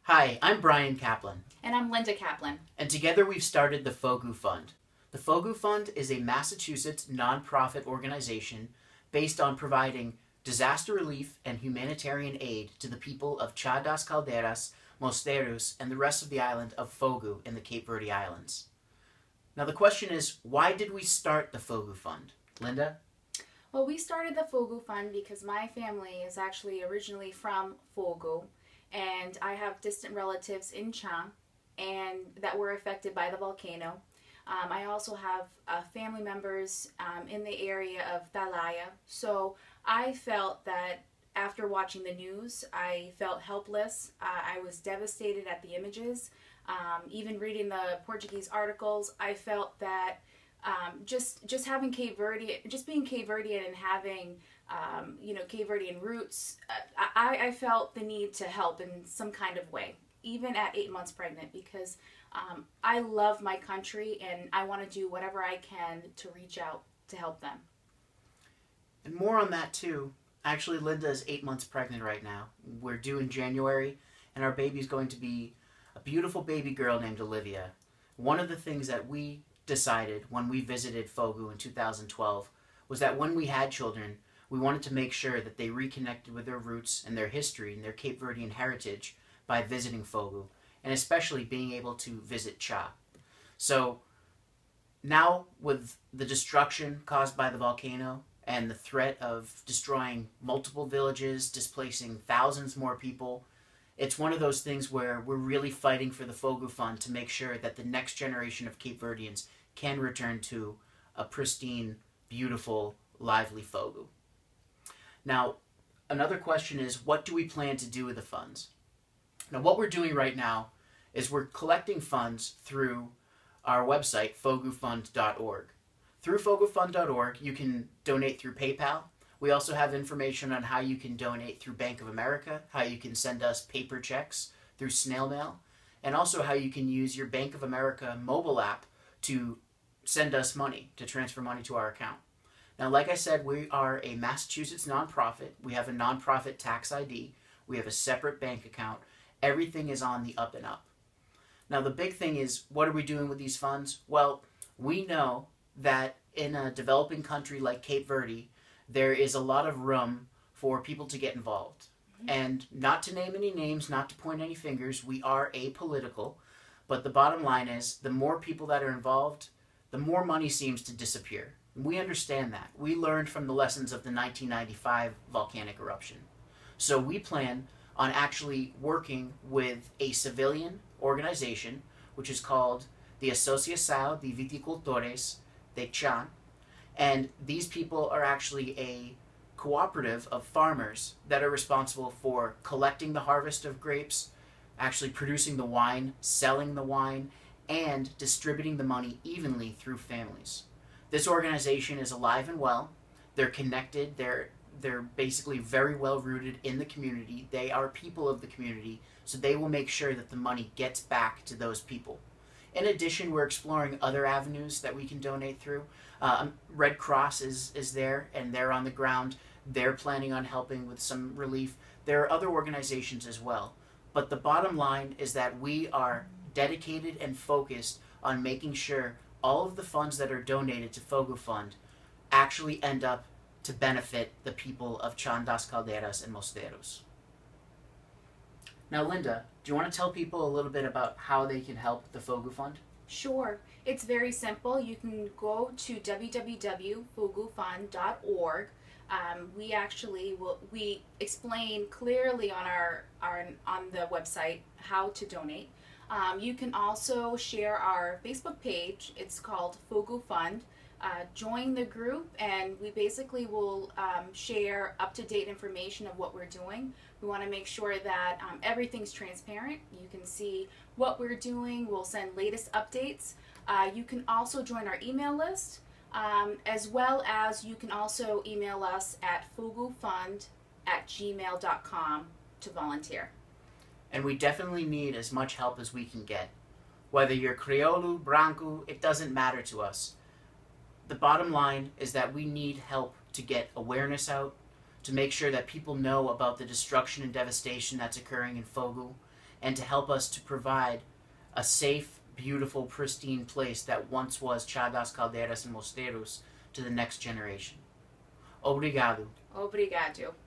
Hi, I'm Brian Kaplan. And I'm Linda Kaplan. And together we've started the Fogo Fund. The Fogo Fund is a Massachusetts nonprofit organization based on providing disaster relief and humanitarian aid to the people of Chá das Caldeiras, Mosteiros, and the rest of the island of Fogo in the Cape Verde Islands. Now the question is, why did we start the Fogo Fund? Linda? Well, we started the Fogo Fund because my family is actually originally from Fogo, and I have distant relatives in Chá and that were affected by the volcano. I also have family members in the area of Talaya. So I felt that after watching the news, I felt helpless. I was devastated at the images. Even reading the Portuguese articles, I felt that just having Cape Verde, just being Cape Verdean and having Cape Verdean roots, I felt the need to help in some kind of way, even at 8 months pregnant, because I love my country and I want to do whatever I can to reach out to help them. And more on that too. Actually, Linda is 8 months pregnant right now. We're due in January, and our baby's going to be a beautiful baby girl named Olivia. One of the things that we decided when we visited Fogo in 2012 was that when we had children, we wanted to make sure that they reconnected with their roots and their history and their Cape Verdean heritage by visiting Fogo, and especially being able to visit Chá. So now, with the destruction caused by the volcano and the threat of destroying multiple villages, displacing thousands more people, it's one of those things where we're really fighting for the Fogo Fund to make sure that the next generation of Cape Verdeans can return to a pristine, beautiful, lively Fogo. Now, another question is, what do we plan to do with the funds? Now, what we're doing right now is we're collecting funds through our website, fogofund.org. Through fogofund.org, you can donate through PayPal. We also have information on how you can donate through Bank of America, how you can send us paper checks through snail mail, and also how you can use your Bank of America mobile app to send us money, to transfer money to our account. Now, like I said, we are a Massachusetts nonprofit. We have a nonprofit tax ID. We have a separate bank account. Everything is on the up and up. Now, the big thing is, what are we doing with these funds? Well, we know that in a developing country like Cape Verde, there is a lot of room for people to get involved. And not to name any names, not to point any fingers, we are apolitical, but the bottom line is, the more people that are involved, the more money seems to disappear. We understand that. We learned from the lessons of the 1995 volcanic eruption. So we plan on actually working with a civilian organization, which is called the Associação de Viticultores de Chá, and these people are actually a cooperative of farmers that are responsible for collecting the harvest of grapes, actually producing the wine, selling the wine, and distributing the money evenly through families. This organization is alive and well. They're connected. They're basically very well rooted in the community. They are people of the community, so they will make sure that the money gets back to those people. In addition, we're exploring other avenues that we can donate through. Red Cross is there, and they're on the ground. They're planning on helping with some relief. There are other organizations as well. But the bottom line is that we are dedicated and focused on making sure all of the funds that are donated to Fogo Fund actually end up to benefit the people of Chá das Caldeiras and Mosteiros. Now, Linda, do you want to tell people a little bit about how they can help the Fogo Fund? Sure. It's very simple. You can go to www.fogofund.org. We explain clearly on on the website how to donate. You can also share our Facebook page. It's called Fogo Fund. Join the group, and we basically will share up-to-date information of what we're doing. We want to make sure that everything's transparent. You can see what we're doing. We'll send latest updates. You can also join our email list, as well as you can also email us at fogofund@gmail.com to volunteer. And we definitely need as much help as we can get. Whether you're Criollo, Branco, it doesn't matter to us. The bottom line is that we need help to get awareness out, to make sure that people know about the destruction and devastation that's occurring in Fogo, and to help us to provide a safe, beautiful, pristine place that once was Chagas, Calderas, and Mosteiros to the next generation. Obrigado. Obrigado.